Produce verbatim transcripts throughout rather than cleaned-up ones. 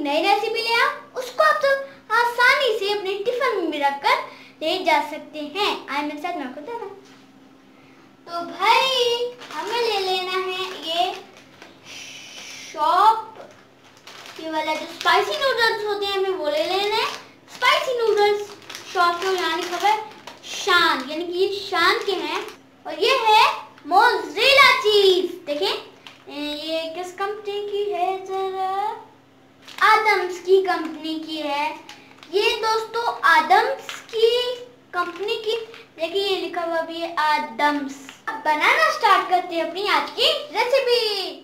नई रेसिपी ले आओ, उसको आप तो आसानी से अपने टिफिन में रखकर ले जा सकते हैं। आए मेरे साथ, मैं आपको बता रहा। तो भाई हमें ले लेना है ये शॉप ये वाला जो स्पाइसी नूडल्स होते हैं, हमें वो ले लेना है। स्पाइसी नूडल्स शॉप के यहाँ लिखा है शान, यानी कि ये शान के हैं। और ये है मोज़रेला चीज। देखें ये किस कंपनी की है, जरा आदम्स की कंपनी की है ये दोस्तों, आदम्स की कंपनी की। देखिए ये लिखा हुआ भी है आदम्स। अब बनाना स्टार्ट करते हैं अपनी आज की रेसिपी।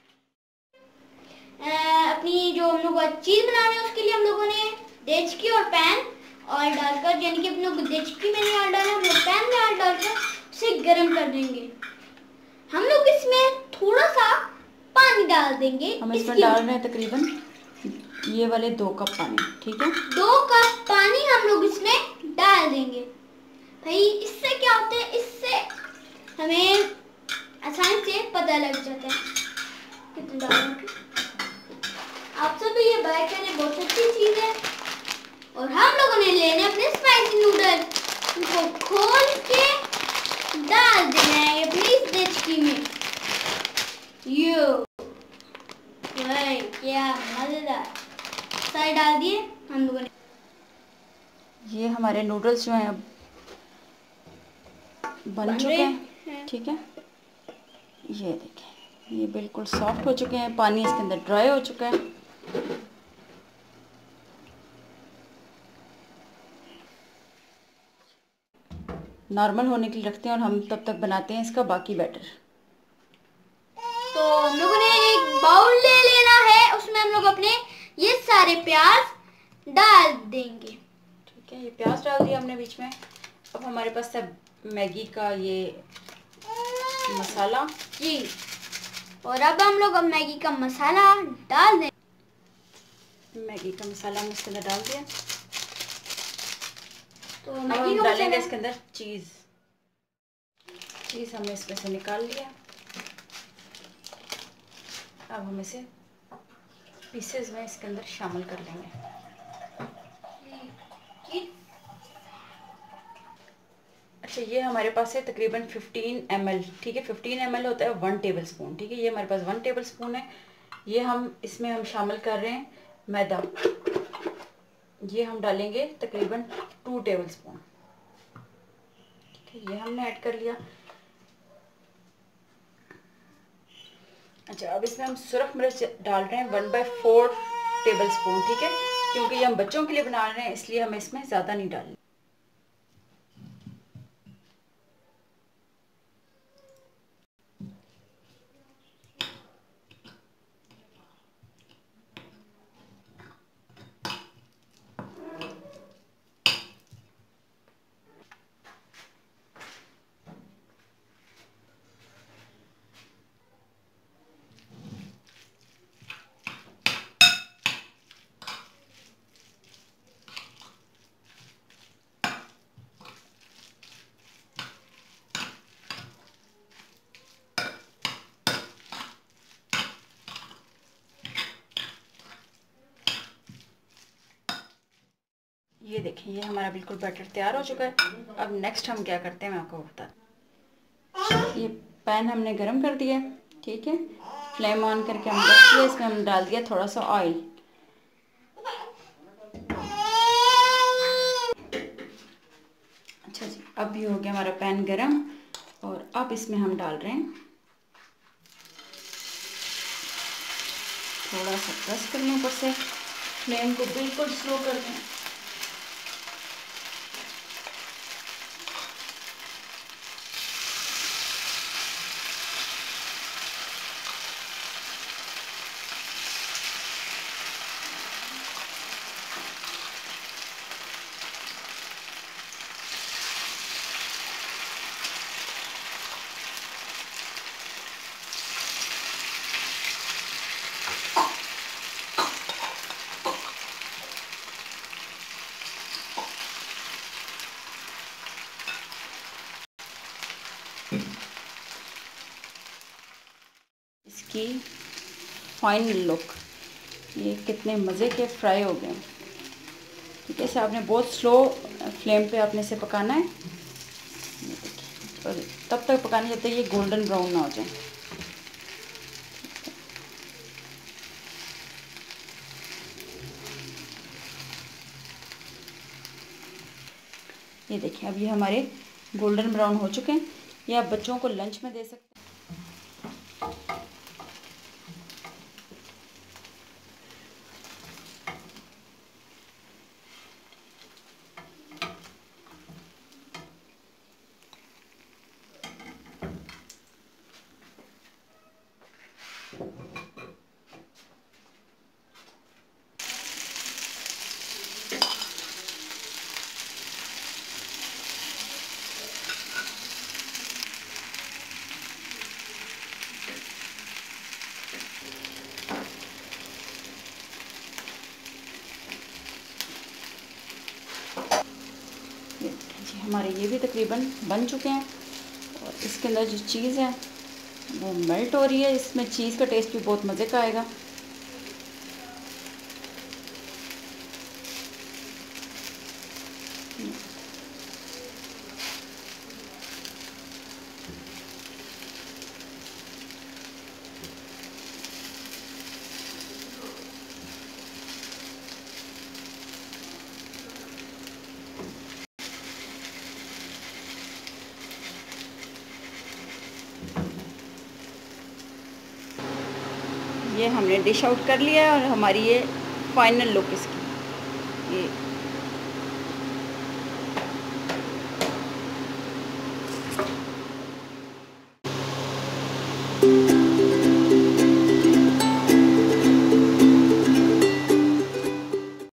अपनी जो हम लोग चीज बना रहे हैं उसके लिए हम लोगों ने देचकी और पैन ऑयल डालकर, यानी कि अपने देचकी में नहीं ऑयल डालना, हम लोग पैन में ऑयल डालकर उसे गर्म कर देंगे। हम लोग इसमें थोड़ा सा पानी डाल देंगे। हम इसमें डाल रहे हैं तकरीबन ये वाले दो कप पानी, ठीक है। दो कप पानी हम लोग इसमें डाल देंगे। भाई इससे क्या होता है, इससे हमें आसानी से पता लग जाता है कितना डालना। आप सब ये बाय करें, बहुत अच्छी चीज है। और हम लोगों ने लेने अपने स्पाइसी नूडल, उनको खोल के डाल देना है अपनी इस देचकी में। यो भाई क्या मजेदार, सारे डाल दिए हम लोगों ने। ये हमारे नूडल्स जो हैं अब बन चुके हैं, ठीक है। ये देखें ये बिल्कुल सॉफ्ट हो चुके हैं, पानी इसके अंदर ड्राई हो चुका है। नॉर्मल होने के लिए रखते हैं और हम तब तक बनाते हैं इसका बाकी बैटर। तो हम लोगों ने एक बाउल ले लेना है, उसमें हम लोग अपने ये सारे प्याज डाल देंगे, ठीक है। ये प्याज डाल दिया हमने बीच में। अब हमारे पास है मैगी का ये मसाला जी। और अब हम लोग अब मैगी का मसाला डाल दें। मैगी का मसाला हमने इसके अंदर डाल दिया। तो अब मैगी हम का डालेंगे मसाला इसके अंदर चीज़। चीज़ हमने इसमें से निकाल लिया। अब हम इसे पीसेस में इसके अंदर शामिल कर लेंगे। अच्छा ये हमारे पास है तकरीबन फिफ्टीन एम एल, ठीक है। फिफ्टीन एम एल होता है वन टेबल स्पून, ठीक है। ये हमारे पास वन टेबल स्पून है। ये हम इसमें हम शामिल कर रहे हैं मैदा। ये हम डालेंगे तकरीबन टू टेबल स्पून, ठीक है। ये हमने ऐड कर लिया। अच्छा अब इसमें हम सुरख मिर्च डाल रहे हैं one by four tablespoon, ठीक है। क्योंकि ये हम बच्चों के लिए बना रहे हैं इसलिए हमें इसमें ज़्यादा नहीं डालनी। ये देखें ये हमारा बिल्कुल बैटर तैयार हो चुका है। अब नेक्स्ट हम क्या करते हैं मैं आपको बताती। ये पैन हमने गरम कर दिया, ठीक है। फ्लेम ऑन करके हम रख दिया। इसमें हम डाल दिया थोड़ा सा ऑयल। अच्छा जी अब भी हो गया हमारा पैन गरम। और अब इसमें हम डाल रहे हैं थोड़ा सा प्रेस कर लें ऊपर से। फ्लेम को बिल्कुल स्लो कर दें। इसकी फाइनल लुक ये कितने मज़े के फ्राई हो गए। ठीक है, इसे आपने बहुत स्लो फ्लेम पे आपने इसे पकाना है और तब तक पकाना जब तक ये गोल्डन ब्राउन ना हो जाए। ये देखिए अब ये हमारे गोल्डन ब्राउन हो चुके हैं। ये आप बच्चों को लंच में दे सकते हैं। जी हमारे ये भी तकरीबन बन चुके हैं और इसके अंदर जो चीज़ है वो मेल्ट हो रही है। इसमें चीज़ का टेस्ट भी बहुत मज़े का आएगा। ये हमने डिश आउट कर लिया है और हमारी ये फाइनल लुक इसकी ये